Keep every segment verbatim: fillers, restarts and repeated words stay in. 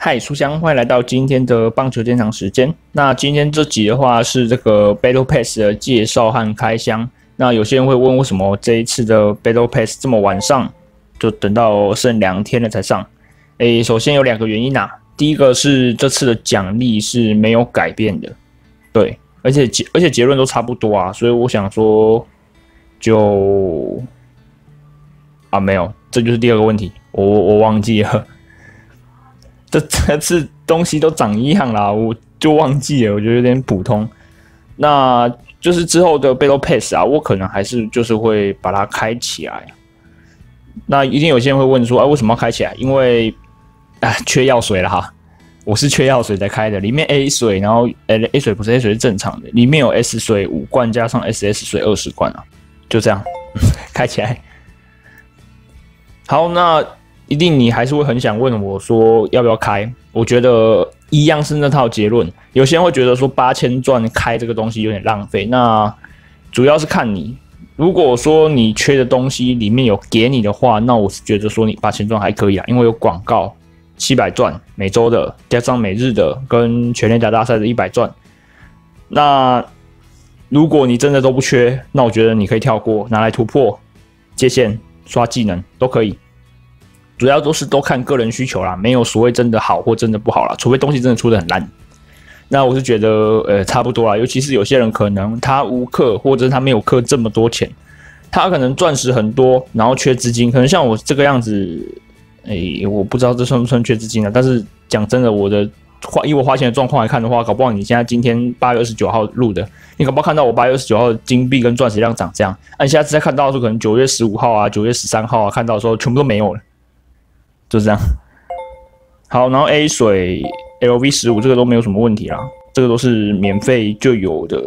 嗨，书香，欢迎来到今天的棒球鉴赏时间。那今天这集的话是这个 Battle Pass 的介绍和开箱。那有些人会问，为什么这一次的 Battle Pass 这么晚上，就等到剩两天了才上？诶，首先有两个原因啊。第一个是这次的奖励是没有改变的，对，而且结而且结论都差不多啊，所以我想说就啊没有，这就是第二个问题，我我忘记了。这这次东西都长一样啦，我就忘记了，我觉得有点普通。那就是之后的 Battle Pass 啊，我可能还是就是会把它开起来。那一定有些人会问说，啊，为什么要开起来？因为啊，缺药水了哈。我是缺药水才开的，里面 A 水，然后 A 水不是 A 水是正常的，里面有 S 水五罐加上 S S 水二十罐啊，就这样开起来。好，那。一定你还是会很想问我说要不要开？我觉得一样是那套结论。有些人会觉得说八千钻开这个东西有点浪费，那主要是看你。如果说你缺的东西里面有给你的话，那我是觉得说你八千钻还可以啊，因为有广告七百钻每周的，加上每日的跟全垒打大赛的一百钻。那如果你真的都不缺，那我觉得你可以跳过，拿来突破界限、刷技能都可以。主要都是都看个人需求啦，没有所谓真的好或真的不好啦，除非东西真的出得很烂。那我是觉得呃差不多啦，尤其是有些人可能他无氪，或者是他没有氪这么多钱，他可能钻石很多，然后缺资金，可能像我这个样子，诶，我不知道这算不算缺资金啊？但是讲真的，我的花以我花钱的状况来看的话，搞不好你现在今天八月二十九号录的，你搞不好看到我八月二十九号的金币跟钻石量长这样，啊，你下次再看到的时候，可能九月十五号啊、九月十三号啊看到的时候，全部都没有了。就这样，好，然后 A 水 L V 十五这个都没有什么问题啦，这个都是免费就有的。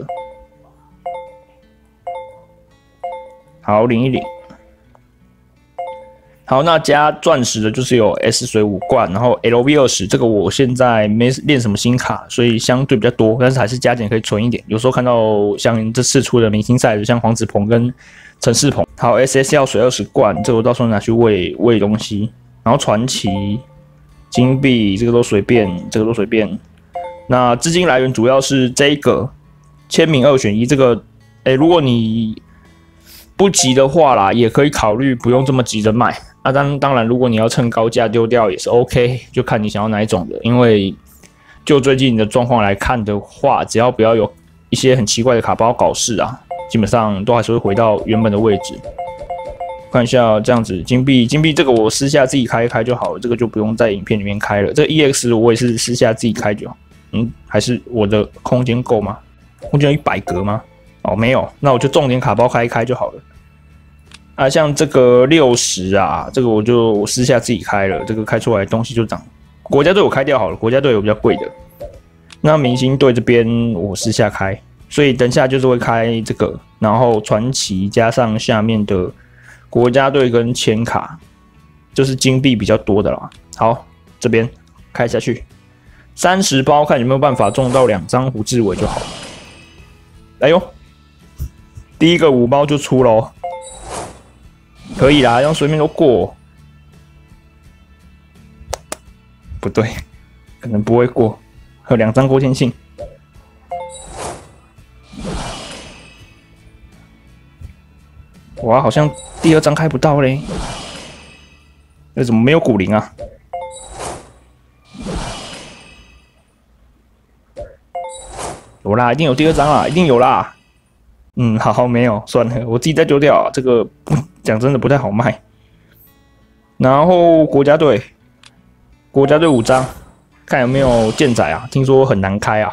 好，领一领。好，那加钻石的就是有 S 水五罐，然后 L V 二十，这个我现在没练什么新卡，所以相对比较多，但是还是加减可以存一点。有时候看到像这次出的明星赛的，像黄子鹏跟陈世鹏。好 ，S S 药水二十罐，这个我到时候拿去喂喂东西。然后传奇、金币这个都随便，这个都随便。那资金来源主要是这个签名二选一，这个，哎，如果你不急的话啦，也可以考虑不用这么急着卖。啊，当当然，如果你要趁高价丢掉也是 OK， 就看你想要哪一种的。因为就最近的状况来看的话，只要不要有一些很奇怪的卡包搞事啊，基本上都还是会回到原本的位置。看一下这样子，金币金币这个我私下自己开一开就好了，这个就不用在影片里面开了。这个 E X 我也是私下自己开就好。嗯，还是我的空间够吗？空间有一百格吗？哦，没有，那我就重点卡包开一开就好了。啊，像这个六十啊，这个我就我私下自己开了，这个开出来的东西就涨。国家队我开掉好了，国家队有比较贵的。那明星队这边我私下开，所以等下就是会开这个，然后传奇加上下面的。国家队跟签卡就是金币比较多的啦。好，这边开下去，三十包，看有没有办法中到两张胡志伟就好。哎呦，第一个五包就出咯，可以啦，让随便都过。不对，可能不会过，还有两张郭天信。哇，好像第二张开不到嘞，那怎么没有骨龄啊？有啦，一定有第二张啦，一定有啦。嗯，好好没有，算了，我自己再丢掉、啊。这个讲真的不太好卖。然后国家队，国家队五张，看有没有舰载啊？听说很难开啊，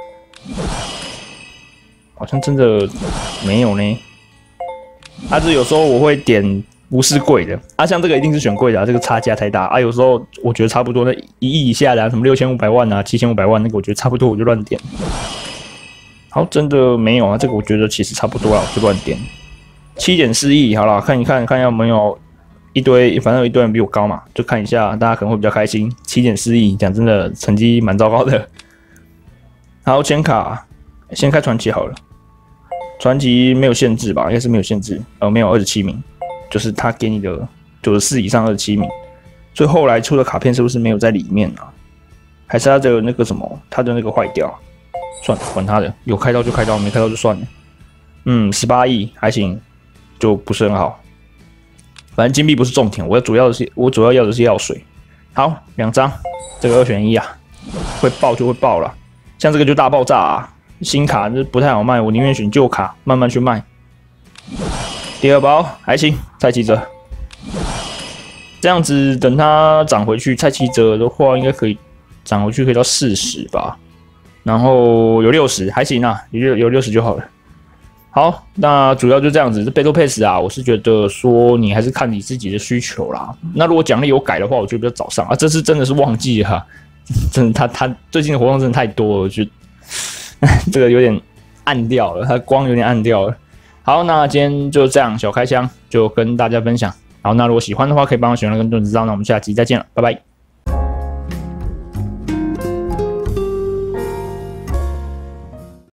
好像真的没有呢。啊，这有时候我会点不是贵的啊，像这个一定是选贵的啊，这个差价太大啊。有时候我觉得差不多，那一亿以下的、啊，什么六千五百万啊、七千五百万那个，我觉得差不多，我就乱点。好，真的没有啊，这个我觉得其实差不多了，我就乱点。七点四亿，好了，看一看，看有没有一堆，反正有一堆人比我高嘛，就看一下，大家可能会比较开心。七点四亿，讲真的，成绩蛮糟糕的。好，签卡，先开传奇好了。传奇没有限制吧？应该是没有限制，呃，没有二十七名，就是他给你的九十四以上二十七名，所以后来出的卡片是不是没有在里面啊？ 还是他的那个什么，他的那个坏掉？算了，管他的，有开到就开到，没开到就算了。嗯，十八亿还行，就不是很好。反正金币不是重点，我要主要的是我主要要的是药水。好，两张，这个二选一啊，会爆就会爆了。像这个就大爆炸啊，新卡这不太好卖，我宁愿选旧卡，慢慢去卖。第二包还行，蔡奇哲。这样子等它涨回去，蔡奇哲的话应该可以涨回去，可以到四十吧。然后有六十还行啊，有有六十就好了。好，那主要就这样子。这 Battle Pass 啊，我是觉得说你还是看你自己的需求啦。那如果奖励有改的话，我觉得比较早上啊。这次真的是忘记了、啊，真的他他最近的活动真的太多了，我觉得这个有点暗掉了，它光有点暗掉了。好，那今天就这样，小开箱就跟大家分享。好，那如果喜欢的话，可以帮我喜欢跟顿知道。那我们下期再见了，拜拜。